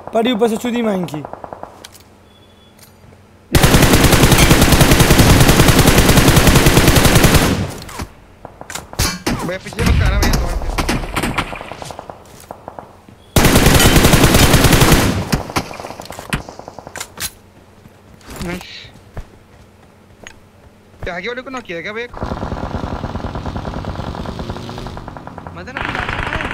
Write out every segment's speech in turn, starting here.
पड़ी ऊपर से चुदी मांग की। भाई पीछे मत करना भैया तो क्या आगे वाले को नॉक किया क्या भाई? मदन अपनी बात कर रहा है।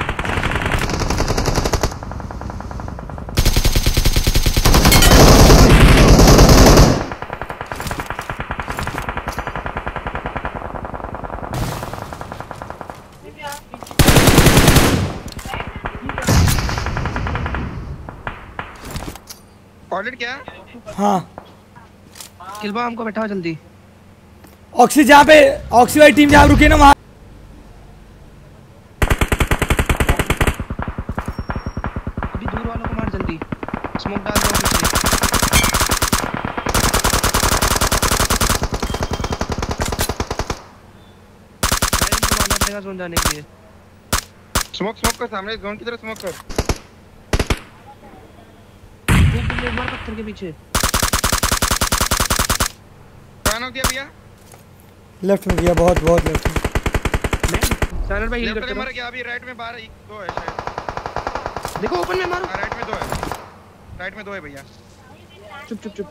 ऑर्डर क्या? हाँ किलबा हमको बैठाओ जल्दी। ऑक्सी जहाँ पे ऑक्सी वाली टीम जहाँ रुकी ना वहाँ। अभी दूर वालों को मार जल्दी। स्मोक डाल दो पीछे। मारना पड़ेगा जोन जाने के लिए। स्मोक कर सामने जोन की तरफ स्मोक कर। मार पत्थर के पीछे। कहाँ नॉक दिया भैया? लेफ्ट में दिया, बहुत बहुत लेफ्ट में। चैनल पे हील लेफ्ट करते में रहो। मर गया अभी। राइट में बाहर दो है शायद। देखो ओपन में मारो। राइट में दो है। राइट में दो है भैया। चुप।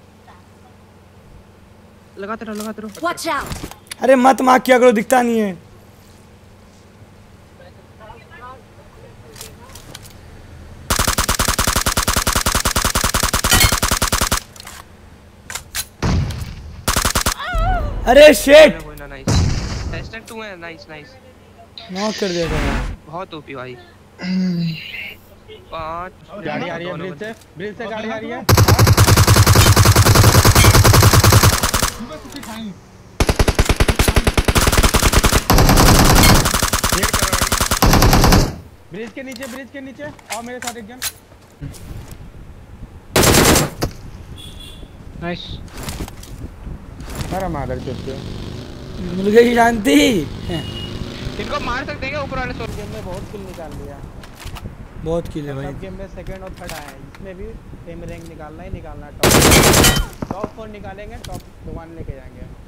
लगाते रहो। Watch out! अरे मत मार किया करो, दिखता नहीं है। अरे शेट कोई ना। नाइस टेस्टर 2 है। नाइस नॉक कर दिया था। बहुत ओपी भाई। 5 गाड़ी आ रही है ब्रिज से गाड़ी आ रही है। ब्रिज के नीचे और मेरे साथ एक जन। नाइस। अरे मादर चुप मिल गई शांति। इनको मार सकते हैं ऊपर वाले सोल। गेम में बहुत किल निकाल लिया। बहुत किल है भाई। सब गेम में सेकंड और थर्ड आया है। इसमें भी सेम रैंक निकालना है। टॉप 4 निकालेंगे, टॉप 1 लेके जाएंगे।